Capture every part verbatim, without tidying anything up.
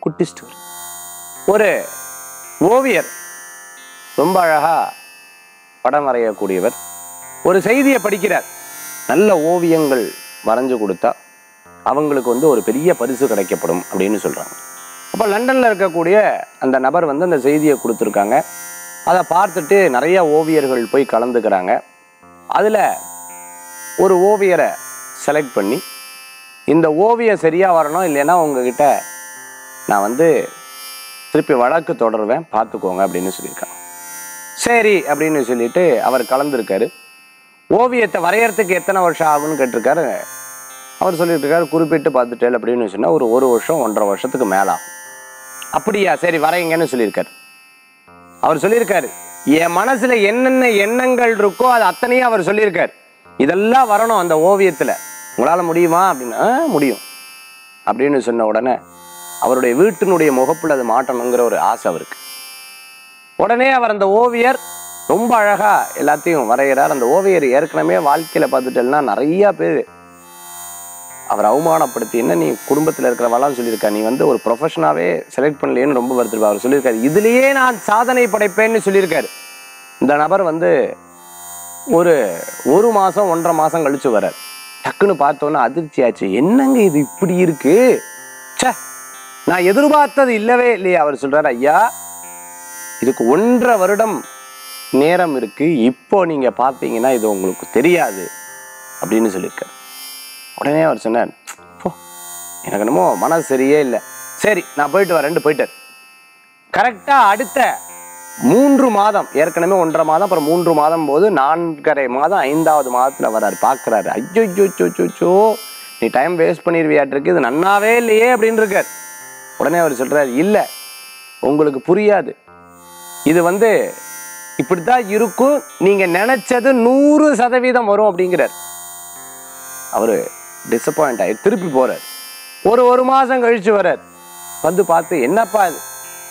குட்டி ஸ்டோரி. ஒரு ஓவியர் ரொம்ப அழகா படம் வரையக்கூடியவர் ஒரு செய்தியை படிக்கிறார். நல்ல ஓவியங்கள் வரைஞ்சு கொடுத்தா அவங்களுக்கு வந்து ஒரு பெரிய பரிசு கிடைக்கப்படும் அப்படின்னு சொல்றாங்க. அப்போ லண்டன்ல இருக்கக்கூடிய அந்த நபர் வந்து அந்த செய்தியை கொடுத்துருக்காங்க. அதை பார்த்துட்டு நிறைய ஓவியர்கள் போய் கலந்துக்கிறாங்க. அதுல ஒரு ஓவியரை செலக்ட் பண்ணி இந்த ஓவியம் சரியா வரணும், இல்லைன்னா உங்ககிட்ட நான் வந்து திருப்பி வழக்கு தொடருவேன், பார்த்துக்கோங்க அப்படின்னு சொல்லியிருக்காங்க. சரி அப்படின்னு சொல்லிட்டு அவர் கலந்துருக்காரு. ஓவியத்தை வரையறதுக்கு எத்தனை வருஷம் ஆகும்னு கேட்டிருக்காரு. அவர் சொல்லிட்டு இருக்காரு, குறிப்பிட்டு பார்த்துட்டேன் அப்படின்னு சொன்னா ஒரு ஒரு வருஷம் ஒன்றரை வருஷத்துக்கு மேல ஆகும். அப்படியா, சரி வரைங்கன்னு சொல்லியிருக்காரு. அவர் சொல்லியிருக்காரு, என் மனசுல என்னென்ன எண்ணங்கள் இருக்கோ அது அத்தனையும் அவர் சொல்லியிருக்காரு. இதெல்லாம் வரணும் அந்த ஓவியத்துல, உங்களால முடியுமா அப்படின்னா முடியும் அப்படின்னு சொன்ன உடனே அவருடைய வீட்டினுடைய முகப்புல அது மாட்டணுங்கிற ஒரு ஆசை அவருக்கு. உடனே அவர் அந்த ஓவியர் ரொம்ப அழகா எல்லாத்தையும் வரைகிறார். அந்த ஓவியர் ஏற்கனவே வாழ்க்கையில பார்த்துட்டேன்னா நிறைய பேர் அவர் அவமானப்படுத்தி, என்ன நீ குடும்பத்தில் இருக்கிறவெல்லாம் சொல்லியிருக்கா, நீ வந்து ஒரு ப்ரொஃபஷனாவே செலக்ட் பண்ணலையேன்னு ரொம்ப வருத்திருப்பா. அவர் சொல்லியிருக்காரு, இதுலயே நான் சாதனை படைப்பேன்னு சொல்லியிருக்காரு. இந்த நபர் வந்து ஒரு ஒரு மாசம் ஒன்றரை மாசம் கழிச்சு வர்றார். டக்குன்னு பார்த்தோன்னா அதிர்ச்சி ஆச்சு. என்னங்க இது இப்படி இருக்கு, சே நான் எதிர்பார்த்தது இல்லவே இல்லையா. அவர் சொல்றாரு, ஐயா இதுக்கு ஒன்றரை வருடம் நேரம் இருக்கு, இப்போ நீங்க பார்த்தீங்கன்னா இது உங்களுக்கு தெரியாது அப்படின்னு சொல்லியிருக்காரு. உடனே அவர் சொன்னார், எனக்கு என்னமோ மனசு சரியே இல்லை, சரி நான் போயிட்டு வரேன்ட்டு போயிட்டார். கரெக்டா அடுத்த மூன்று மாதம், ஏற்கனவே ஒன்றரை மாதம் அப்புறம் மூன்று மாதம் போது நான்கரை மாதம் ஐந்தாவது மாதத்துல வர்றாரு. பார்க்கறாரு, ஐயோ சோ நீ டைம் வேஸ்ட் பண்ணிடுவியாட்டிருக்கு, இது நன்னாவே இல்லையே அப்படின்னு இருக்கார். உடனே அவர் சொல்றாரு, இல்ல உங்களுக்கு புரியாது, இது வந்து இப்படித்தான் இருக்கும், நீங்க நினைச்சது நூறு சதவீதம் வரும் அப்படிங்கிறார். அவரு டிசப்பாயிண்ட் ஆகி திருப்பி போறார். ஒரு ஒரு மாசம் கழிச்சு வர்றார். வந்து பார்த்து, என்னப்பா இது,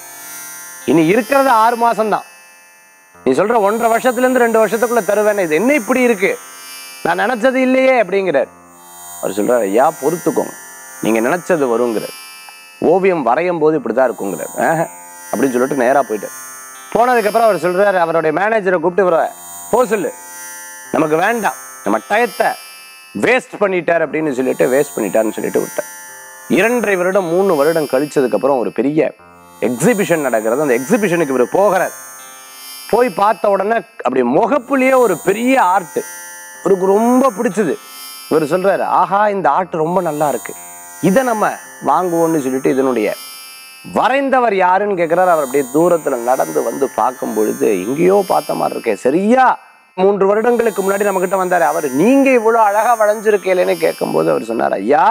இனி இருக்கிறது ஆறு மாசம் தான், நீ சொல்ற ஒன்றரை வருஷத்துல இருந்து ரெண்டு வருஷத்துக்குள்ள தருவேன், இது என்ன இப்படி இருக்கு, நான் நினைச்சது இல்லையே அப்படிங்கிறார். அவர் சொல்றாரு, ஐயா பொறுத்துக்கோங்க, நீங்க நினைச்சது வருங்கிறார். ஓவியம் வரையும் போது இப்படிதான் இருக்குங்கிறார். அப்படின்னு சொல்லிட்டு நேரா போயிட்டார். போனதுக்கு அப்புறம் அவர் சொல்றாரு, அவருடைய மேனேஜரை கூப்பிட்டு வர போ சொல்லு, நமக்கு வேண்டாம், நம்ம டயத்தை வேஸ்ட் பண்ணிட்டார் அப்படின்னு சொல்லிட்டு வேஸ்ட் பண்ணிட்டாருன்னு சொல்லிட்டு விட்டார். இரண்டரை வருடம் மூணு வருடம் கழிச்சதுக்கு அப்புறம் ஒரு பெரிய எக்ஸிபிஷன் நடக்கிறது. அந்த எக்ஸிபிஷனுக்கு இவர் போகிறார். போய் பார்த்த உடனே அப்படி முகப்புலயே ஒரு பெரிய ஆர்ட் இவருக்கு ரொம்ப பிடிச்சது. இவர் சொல்றாரு, ஆஹா இந்த ஆர்ட் ரொம்ப நல்லா இருக்கு, இதை நம்ம வாங்குவோம்னு சொல்லிட்டு இதனுடைய வரைந்தவர் யாருன்னு கேட்கிறார். அவர் அப்படியே தூரத்துல நடந்து வந்து பார்க்கும் பொழுது எங்கேயோ பார்த்த மாதிரி இருக்கேன், சரியா மூன்று வருடங்களுக்கு முன்னாடி நம்ம கிட்ட வந்தாரு அவர், நீங்க இவ்வளவு அழகா வளைஞ்சிருக்கேன்னு கேட்கும் போது அவர் சொன்னார், ஐயா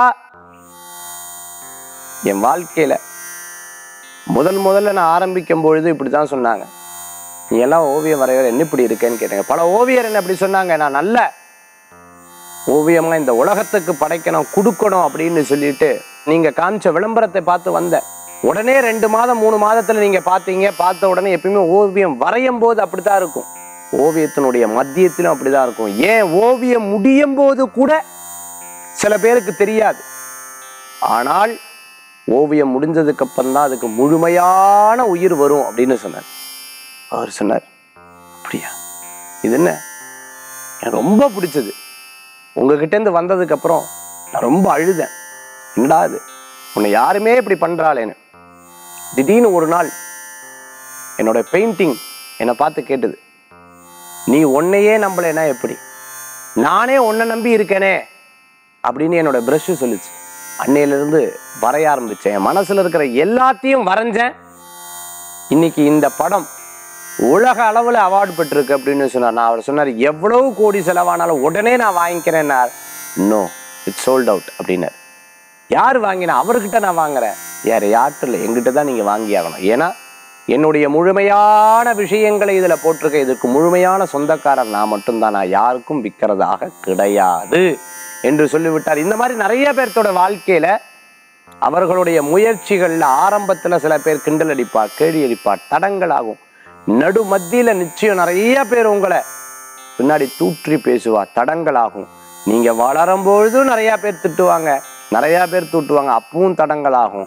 என் வாழ்க்கையில முதல் முதல்ல நான் ஆரம்பிக்கும் பொழுது இப்படிதான் சொன்னாங்க, நீ எல்லாம் ஓவியம் வரைவர் என்ன இப்படி இருக்கேன்னு கேட்டீங்க. பல ஓவியர் என்ன அப்படி சொன்னாங்க, நான் நல்ல ஓவியமா இந்த உலகத்துக்கு படைக்கணும் கொடுக்கணும் அப்படின்னு சொல்லிட்டு நீங்க காமிச்ச விளம்பரத்தை பார்த்து வந்த உடனே ரெண்டு மாதம் மூணு மாதத்துல நீங்க பார்த்தீங்க, பார்த்த உடனே எப்பயுமே ஓவியம் வரையும் போது அப்படித்தான் இருக்கும், ஓவியத்தினுடைய மத்தியத்திலும் அப்படிதான் இருக்கும். ஏன் ஓவியம் முடியும் போது கூட சில பேருக்கு தெரியாது, ஆனால் ஓவியம் முடிஞ்சதுக்கு அப்புறம் தான் அதுக்கு முழுமையான உயிர் வரும் அப்படின்னு சொன்னார். அவர் சொன்னார், அப்படியா, இது என்ன எனக்கு ரொம்ப பிடிச்சது, உங்ககிட்ட இருந்து வந்ததுக்கு அப்புறம் நான் ரொம்ப அழுதேன், என்னடா இது உன்னை யாருமே இப்படி பண்றாளேன்னு. திடீர்னு ஒரு நாள் என்னோட பெயிண்டிங் என்னை பார்த்து கேட்டது, நீ உன்னையே நம்பலைன்னா எப்படி, நானே உன்னை நம்பி இருக்கேனே அப்படின்னு என்னோட பிரஷ் சொல்லிச்சு. அன்னையிலிருந்து வரைய ஆரம்பிச்சேன், என் மனசுல இருக்கிற எல்லாத்தையும் வரைஞ்சேன், இன்னைக்கு இந்த படம் உலக அளவுல அவார்டு பெற்றிருக்கு அப்படின்னு சொன்னார். நான் அவர் சொன்னார், எவ்வளவு கோடி செலவானாலும் உடனே நான் வாங்கிக்கிறேன், நோ இட்ஸ் சோல்ட் அவுட் அப்படின்னாரு. யார் வாங்கினா, அவர்கிட்ட நான் வாங்குறேன், யார் யார்கிட்ட இல்லை, எங்கிட்ட தான் நீங்க வாங்கி ஆகணும், ஏன்னா என்னுடைய முழுமையான விஷயங்களை இதுல போட்டிருக்க, இதுக்கு முழுமையான சொந்தக்காரர் நான் மட்டும்தான், நான் யாருக்கும் விற்கிறதாக கிடையாது என்று சொல்லிவிட்டார். இந்த மாதிரி நிறைய பேர்த்தோட வாழ்க்கையில அவர்களுடைய முயற்சிகள்ல ஆரம்பத்துல சில பேர் கிண்டல் அடிப்பார், கேள்வி அடிப்பார், தடங்கள் ஆகும், நடு மத்தியில நிச்சயம் நிறைய பேர் உங்களை பின்னாடி தூற்றி பேசுவா, தடங்கள் ஆகும். நீங்க வளரும் பொழுதும் நிறைய பேர் திட்டுவாங்க, நிறைய பேர் தூட்டுவாங்க, அப்பவும் தடங்கள் ஆகும்.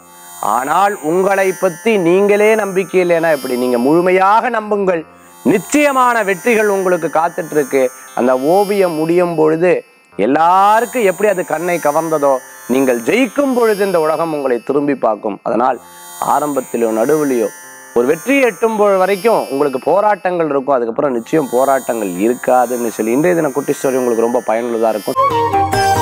ஆனால் உங்களை பற்றி நீங்களே நம்பிக்கை இல்லைன்னா எப்படி? நீங்க முழுமையாக நம்புங்கள், நிச்சயமான வெற்றிகள் உங்களுக்கு காத்துட்டு இருக்கு. அந்த ஓவியம் முடியும் பொழுது எல்லாருக்கும் எப்படி அது கண்ணை கவர்ந்ததோ, நீங்கள் ஜெயிக்கும் பொழுது இந்த உலகம் உங்களை திரும்பி பார்க்கும். அதனால் ஆரம்பத்திலோ நடுவுலையோ ஒரு வெற்றியை எட்டும் பொழுது வரைக்கும் உங்களுக்கு போராட்டங்கள் இருக்கும், அதுக்கப்புறம் நிச்சயம் போராட்டங்கள் இருக்காதுன்னு சொல்லி இன்றைய தின குட்டி ஸ்டோரி உங்களுக்கு ரொம்ப பயனுள்ளதா இருக்கும்.